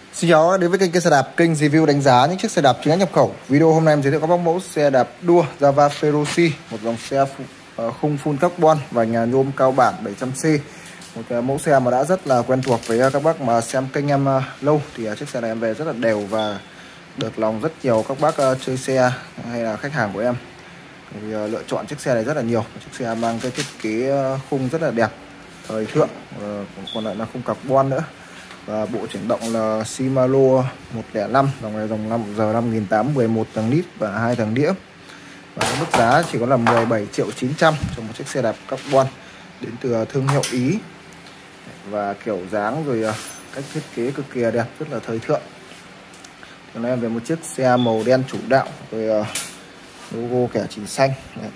Xin chào đến với kênh xe đạp, kênh review đánh giá những chiếc xe đạp chính hãng nhập khẩu. Video hôm nay em giới thiệu các mẫu xe đạp đua Java Feroce, một dòng xe khung full carbon và nhà nhôm cao bản 700C. Một mẫu xe mà đã rất là quen thuộc với các bác mà xem kênh em lâu. Thì chiếc xe này em về rất là đều và được lòng rất nhiều các bác chơi xe hay là khách hàng của em. Thì lựa chọn chiếc xe này rất là nhiều. Chiếc xe mang cái thiết kế khung rất là đẹp, thời thượng, còn lại là khung carbon nữa. Và bộ chuyển động là Shimano 105, dòng này dòng 5800, 11 tầng lít và 2 tầng đĩa. Và mức giá chỉ có là 17.900.000 cho một chiếc xe đạp carbon đến từ thương hiệu Ý. Và kiểu dáng rồi cách thiết kế cực kỳ đẹp, rất là thời thượng. Hôm nay em về một chiếc xe màu đen chủ đạo với logo kẻ chỉ xanh. Đấy.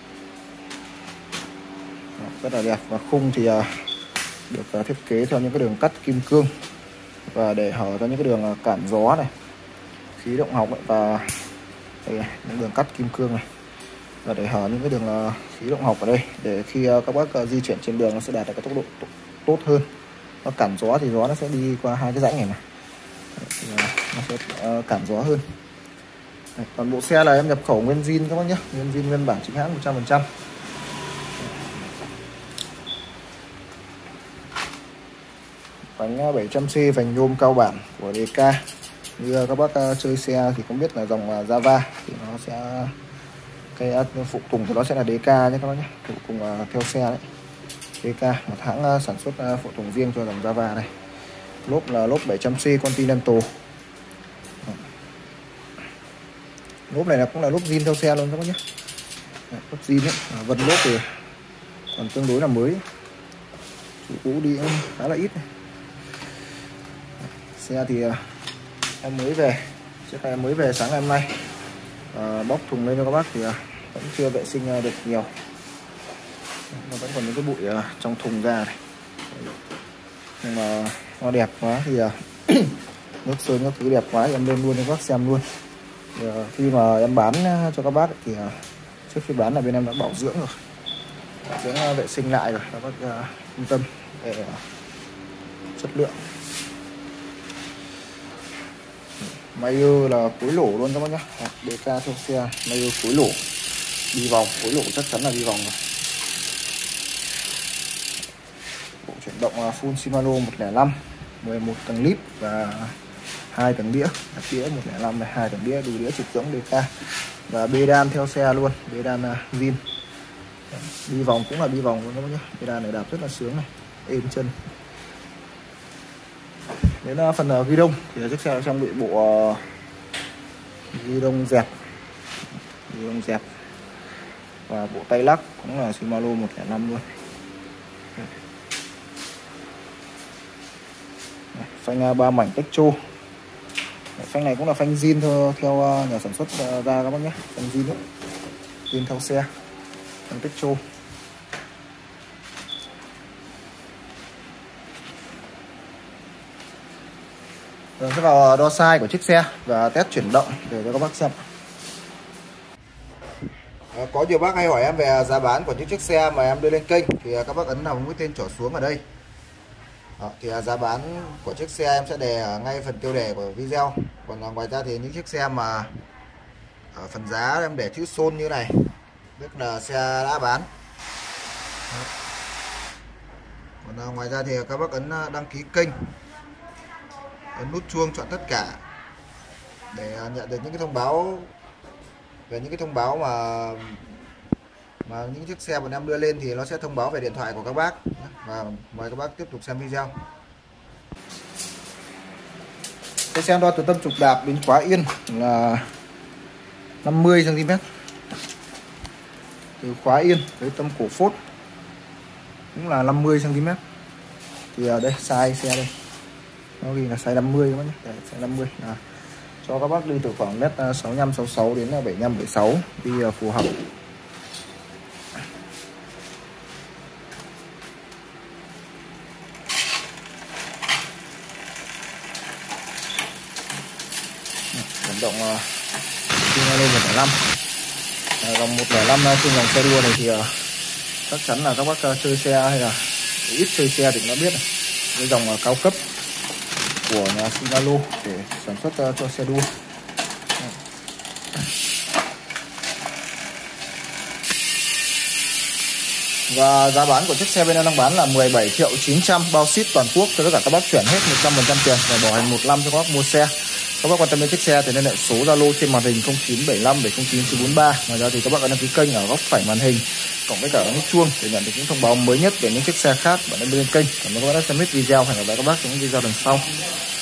Rất là đẹp, và khung thì được thiết kế theo những cái đường cắt kim cương và để hở ra những cái đường cản gió này, khí động học ấy, và đây, những đường cắt kim cương này, và để hở những cái đường khí động học ở đây để khi các bác di chuyển trên đường nó sẽ đạt được cái tốc độ tốt hơn. Nó cản gió thì gió nó sẽ đi qua hai cái rãnh này, nó sẽ cản gió hơn. Còn bộ xe là em nhập khẩu nguyên zin các bác nhé, nguyên zin nguyên bản chính hãng 100%. Bánh 700C vành nhôm cao bản của DK. Như các bác chơi xe thì cũng biết là dòng Java thì nó sẽ cái phụ tùng của nó sẽ là DK nhé các bác nhé, phụ tùng theo xe đấy. DK, một hãng sản xuất phụ tùng riêng cho dòng Java này. Lốp là lốp 700C Continental. Lốp này cũng là lốp zin theo xe luôn các bác nhé. Lốp zin ấy, vân lốp thì còn tương đối là mới, chủ cũ đi cũng khá là ít này. Xe thì em mới về, chiếc này em mới về sáng ngày hôm nay, bóc thùng lên cho các bác thì vẫn chưa vệ sinh được nhiều, nó vẫn còn những cái bụi trong thùng ra này. Nhưng mà nó đẹp quá thì nước sơn các thứ đẹp quá thì em lên luôn cho các bác xem luôn. Thì, khi mà em bán cho các bác thì trước khi bán là bên em đã bảo dưỡng rồi, bảo dưỡng vệ sinh lại rồi, các bác yên tâm về chất lượng. Mayer là cuối lỗ luôn các bác nhé, DK theo xe, Mayer cuối lỗ, đi vòng, cuối lỗ chắc chắn là đi vòng rồi. Bộ chuyển động full Shimano 105, 11 tầng lít và 2 tầng đĩa, đĩa 105 này, 2 tầng đĩa, đủ đĩa trục giống DK. Và bê đan theo xe luôn, bê đan zin. Đi vòng cũng là đi vòng luôn các bác nhé, bê đan này đạp rất là sướng này, êm chân. Đến phần ghi đông thì chiếc xe trong bị bộ ghi đông dẹp, và bộ tay lắc cũng là Shimano 105 luôn. Phanh 3 mảnh Techo. Phanh này cũng là phanh zin theo nhà sản xuất ra các bác nhé, phanh zin đấy, zin theo xe, phanh Techo. Rồi sẽ vào đo size của chiếc xe và test chuyển động để cho các bác xem. Có nhiều bác hay hỏi em về giá bán của những chiếc xe mà em đưa lên kênh thì các bác ấn vào mũi tên trỏ xuống ở đây. Thì giá bán của chiếc xe em sẽ đề ngay phần tiêu đề của video. Còn ngoài ra thì những chiếc xe mà ở phần giá em để chữ xôn như này, tức là xe đã bán. Còn ngoài ra thì các bác ấn đăng ký kênh, ấn nút chuông chọn tất cả để nhận được những cái thông báo về những cái thông báo mà những chiếc xe bọn em đưa lên thì nó sẽ thông báo về điện thoại của các bác. Và mời các bác tiếp tục xem video. Cái xe đo từ tâm trục đạp đến khóa yên là 50 cm, từ khóa yên tới tâm cổ phốt cũng là 50 cm. Thì ở đây size xe đây nó ghi là size 50 các bác nhé, đây, size 50 là cho các bác đi từ khoảng mét 65 66 đến 75 76 đi phù hợp. Chuyển động Shimano 105. Dòng 105 trên dòng xe đua này thì chắc chắn là các bác chơi xe hay là ít chơi xe thì nó biết này. Cái dòng cao cấp của nhà Sinalo để sản xuất cho xe đua. Và giá bán của chiếc xe bên em đang bán là 17.900.000 bao ship toàn quốc cho tất cả các bác, chuyển hết 100% tiền và bảo hành 1 năm cho các bác mua xe. Các bác quan tâm đến chiếc xe thì liên hệ số Zalo trên màn hình 0975 709 943. Ngoài ra thì các bác đăng ký kênh ở góc phải màn hình cộng với cả nút chuông để nhận được những thông báo mới nhất về những chiếc xe khác. Bạn đăng ký kênh. Cảm ơn các bác đã xem hết video. Hẹn gặp lại các bác trong những video lần sau.